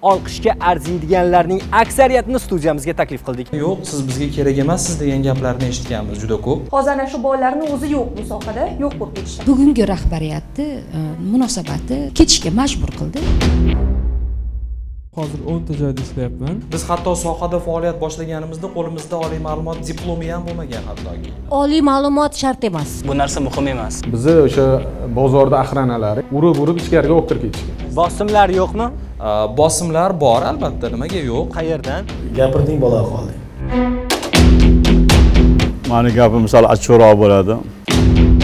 olqishga arziydiganlarning aksariyatini studiyamizga taklif qildik. Yo'q, siz bizga kerak emassiz degan gaplarni eshitganmiz juda ko'p. Hozir ana shu bolalarni o'zi yo'q bu sohada, yo'q bo'lib ketishdi. Bugungi rahbariyatni munosabati ketishga majbur qildi. Hozir 10 ta joyda ishlayapman. Biz hatto sohada faoliyat boshlaganimizda qo'limizda oliy ma'lumot diplomi ham bo'lmagan hattoki. Oliy ma'lumot shart emas. Bu narsa muhim emas. Bizi o'sha bozorda aqranalari urib ichkariga olib kirib ketishgan. Bosimlar yo'qmi? Bosimlar bor albatta, nimaga yo'q? Qayerdan? Gapirding bola qolding. Mani gapim misol achchiqroq bo'ladi.